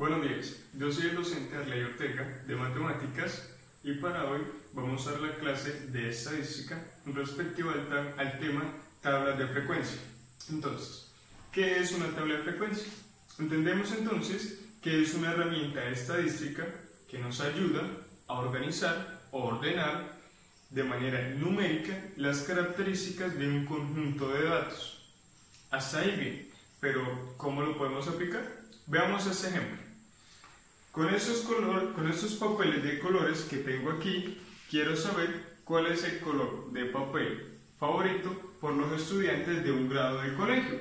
Buenos días, yo soy el docente Arley Ortega de Matemáticas y para hoy vamos a dar la clase de Estadística respectiva al tema tablas de frecuencia. Entonces, ¿qué es una tabla de frecuencia? Entendemos entonces que es una herramienta estadística que nos ayuda a organizar o ordenar de manera numérica las características de un conjunto de datos. Hasta ahí bien, pero ¿cómo lo podemos aplicar? Veamos este ejemplo. Con estos papeles de colores que tengo aquí, quiero saber cuál es el color de papel favorito por los estudiantes de un grado de colegio.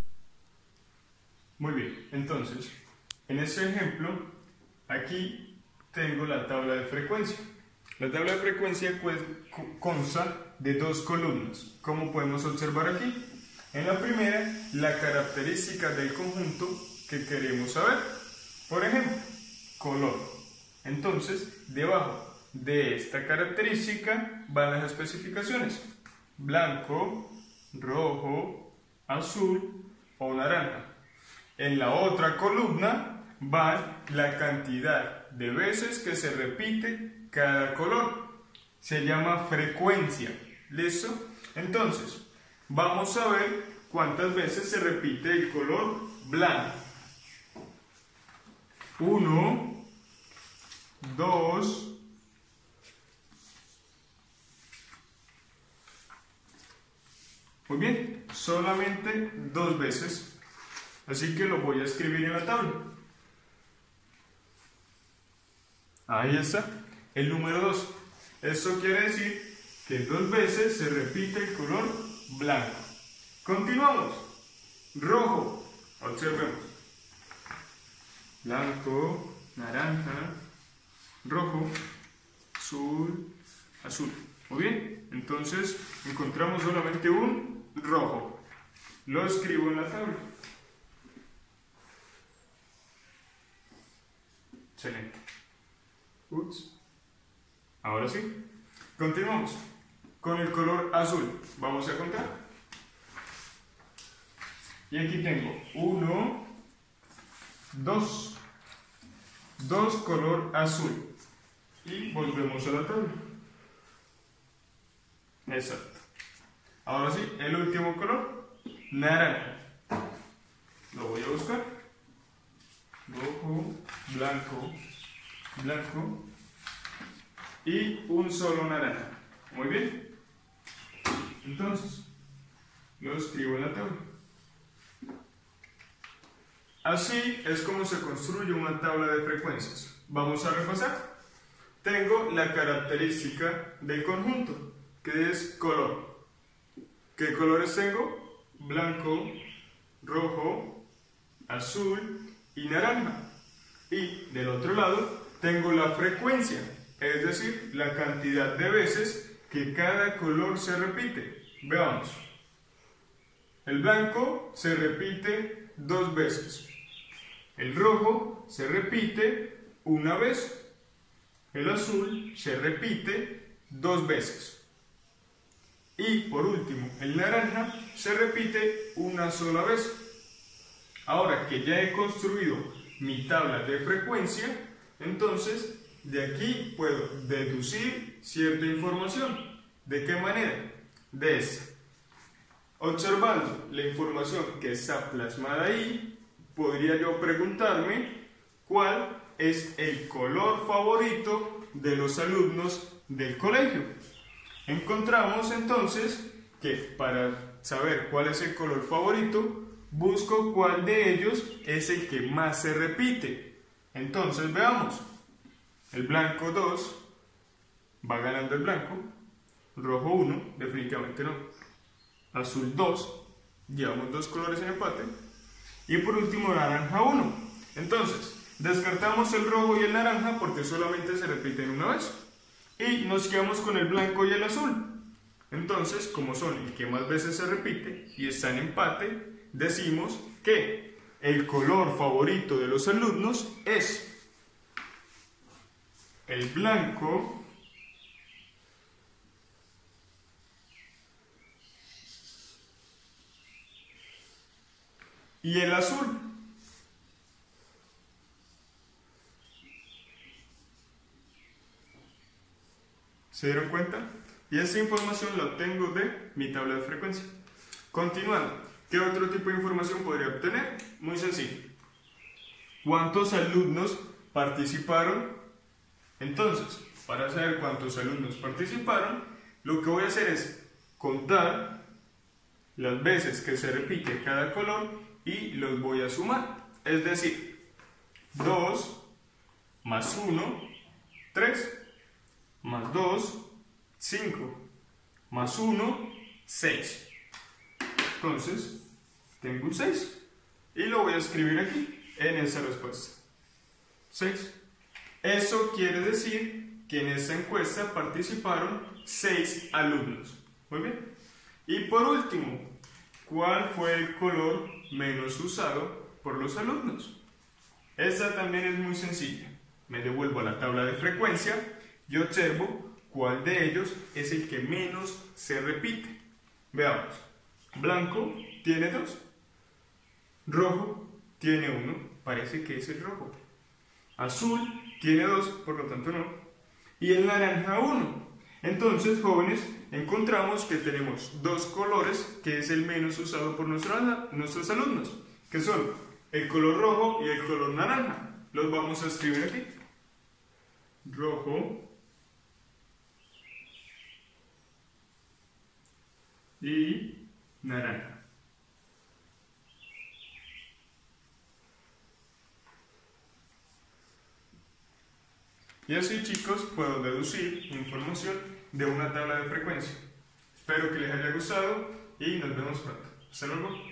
Muy bien, entonces, en este ejemplo, aquí tengo la tabla de frecuencia. La tabla de frecuencia consta de dos columnas, como podemos observar aquí. En la primera, la característica del conjunto que queremos saber. Por ejemplo, color. Entonces, debajo de esta característica van las especificaciones: blanco, rojo, azul o naranja. En la otra columna va la cantidad de veces que se repite cada color. Se llama frecuencia. ¿Listo? Entonces, vamos a ver cuántas veces se repite el color blanco. 1, 2, muy bien, solamente 2 veces, así que lo voy a escribir en la tabla. Ahí está, el número 2. Esto quiere decir que 2 veces se repite el color blanco. Continuamos. Rojo, observemos. Blanco, naranja, rojo, azul, azul. Muy bien, entonces encontramos solamente un rojo. Lo escribo en la tabla. Excelente. Ups. Ahora sí. Continuamos con el color azul. Vamos a contar. Y aquí tengo 1, 2 color azul. Y volvemos a la tabla. Exacto. Ahora sí, el último color, naranja. Lo voy a buscar. Rojo, blanco, blanco y un solo naranja. Muy bien. Entonces, lo escribo en la tabla. Así es como se construye una tabla de frecuencias. Vamos a repasar. Tengo la característica del conjunto, que es color. ¿Qué colores tengo? Blanco, rojo, azul y naranja. Y del otro lado tengo la frecuencia, es decir, la cantidad de veces que cada color se repite. Veamos. El blanco se repite 2 veces. El rojo se repite 1 vez. El azul se repite 2 veces. Y por último, el naranja se repite 1 sola vez. Ahora que ya he construido mi tabla de frecuencia, entonces de aquí puedo deducir cierta información. ¿De qué manera? De esta. Observando la información que está plasmada ahí, podría yo preguntarme cuál es el color favorito de los alumnos del colegio. Encontramos entonces que para saber cuál es el color favorito, busco cuál de ellos es el que más se repite. Entonces veamos. El blanco 2, va ganando el blanco. Rojo 1, definitivamente no. Azul 2, llevamos 2 colores en empate. Y por último naranja 1. Entonces, descartamos el rojo y el naranja porque solamente se repiten 1 vez. Y nos quedamos con el blanco y el azul. Entonces, como son el que más veces se repite y está en empate, decimos que el color favorito de los alumnos es el blanco, y el azul. ¿Se dieron cuenta? Y esta información la obtengo de mi tabla de frecuencia. Continuando, ¿qué otro tipo de información podría obtener? Muy sencillo. ¿Cuántos alumnos participaron? Entonces, para saber cuántos alumnos participaron, lo que voy a hacer es contar las veces que se repite cada color y los voy a sumar. Es decir, 2 más 1, 3, más 2, 5, más 1, 6. Entonces, tengo un 6 y lo voy a escribir aquí en esa respuesta. 6. Eso quiere decir que en esta encuesta participaron 6 alumnos. Muy bien. Y por último, ¿cuál fue el color menos usado por los alumnos? Esta también es muy sencilla. Me devuelvo a la tabla de frecuencia y observo cuál de ellos es el que menos se repite. Veamos. Blanco tiene 2. Rojo tiene 1. Parece que es el rojo. Azul tiene 2, por lo tanto no. Y el naranja 1. Entonces, jóvenes, encontramos que tenemos 2 colores que es el menos usado por nuestros alumnos, que son el color rojo y el color naranja. Los vamos a escribir aquí. Rojo y naranja. Y así, chicos, puedo deducir información de una tabla de frecuencia. Espero que les haya gustado y nos vemos pronto. Hasta luego.